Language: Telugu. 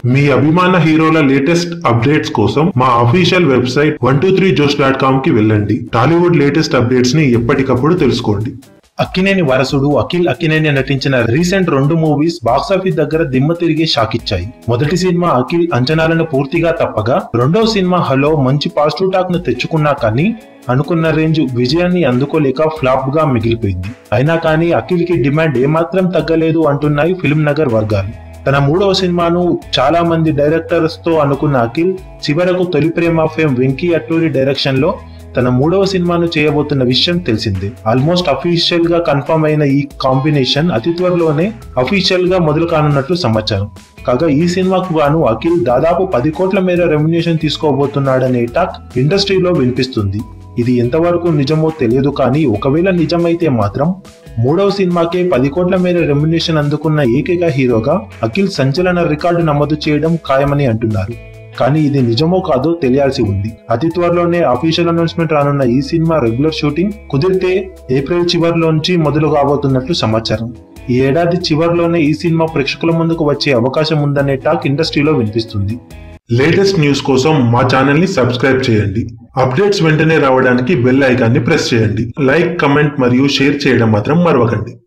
మీ అభిమాన హీరోల లేటెస్ట్ అప్డేట్స్ కోసం మా అఫీషియల్ వెబ్సైట్ 123josh.com కి వెళ్ళండి. టాలీవుడ్ లేటెస్ట్ అప్డేట్స్ ని ఎప్పటికప్పుడు తెలుసుకోండి. అక్కినేని వారసుడు అఖిల్ అక్కినేని నటించిన రీసెంట్ 2 మూవీస్ బాక్సాఫీస్ దగ్గర దిమ్మ తిరిగి షాక్ ఇచ్చాయి. మొదటి సినిమా అఖిల్ అంచనాలను పూర్తిగా తప్పగా, రెండో సినిమా హలో మంచి పాజిటివ్ టాక్ ను తెచ్చుకున్నా కానీ అనుకున్న రేంజ్ విజయాన్ని అందుకోలేక ఫ్లాప్ గా మిగిలిపోయింది. అయినా కానీ అఖిల్ కి డిమాండ్ ఏమాత్రం తగ్గలేదు అంటున్నాయి ఫిల్మ్ నగర్ వర్గాలు. తన 3వ సినిమాను చాలా మంది డైరెక్టర్స్ తో అనుకున్న అఖిల్ చివరకు తొలి ప్రేమ ఫేమ్ వెంకీ అట్టూరి డైరెక్షన్ లో తన 3వ సినిమాను చేయబోతున్న విషయం తెలిసిందే. ఆల్మోస్ట్ అఫీషియల్ గా కన్ఫర్మ్ అయిన ఈ కాంబినేషన్ అతి త్వరలోనే అఫీషియల్ గా మొదలు కానున్నట్లు సమాచారం. కాగా ఈ సినిమాకు గాను అఖిల్ దాదాపు 10 కోట్ల మేర రెమ్యునేషన్ తీసుకోబోతున్నాడనే టాక్ ఇండస్ట్రీలో వినిపిస్తుంది. ఇది ఎంతవరకు నిజమో తెలియదు కానీ ఒకవేళ నిజమైతే మాత్రం 3వ సినిమాకే 10 కోట్ల మేర రెమ్యునేషన్ అందుకున్న ఏకైక హీరోగా అఖిల్ సంచలన రికార్డు నమోదు చేయడం ఖాయమని అంటున్నారు. కానీ ఇది నిజమో కాదో తెలియాల్సి ఉంది. అతి త్వరలోనే అఫీషియల్ అనౌన్స్మెంట్ రానున్న ఈ సినిమా రెగ్యులర్ షూటింగ్ కుదిరితే ఏప్రిల్ చివరిలోంచి మొదలు కాబోతున్నట్లు సమాచారం. ఈ ఏడాది చివరిలోనే ఈ సినిమా ప్రేక్షకుల ముందుకు వచ్చే అవకాశం ఉందనే టాక్ ఇండస్ట్రీలో వినిపిస్తుంది. లేటెస్ట్ న్యూస్ కోసం మా ఛానల్ ని సబ్స్క్రైబ్ చేయండి. అప్డేట్స్ వెంటనే రావడానికి బెల్ ఐకాన్ ని ప్రెస్ చేయండి. లైక్, కమెంట్ మరియు షేర్ చేయడం మాత్రం మరవకండి.